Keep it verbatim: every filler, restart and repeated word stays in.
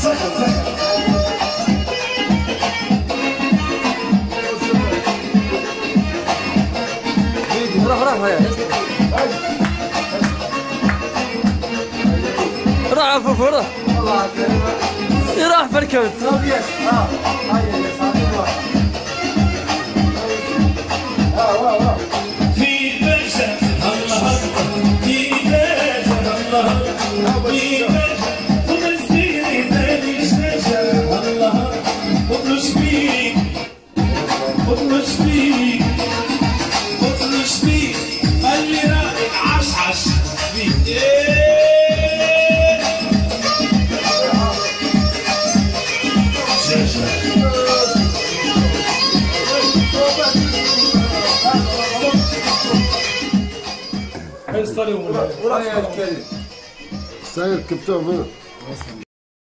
روح روح روح عفوف روح يروح في الكوت في باشا الله في باشا الله في باشا ومسيري تاني شاشة الله اطلش بيك اطلش بيك اطلش بيك خلي رايك عشعش بيك سير كبتوه منه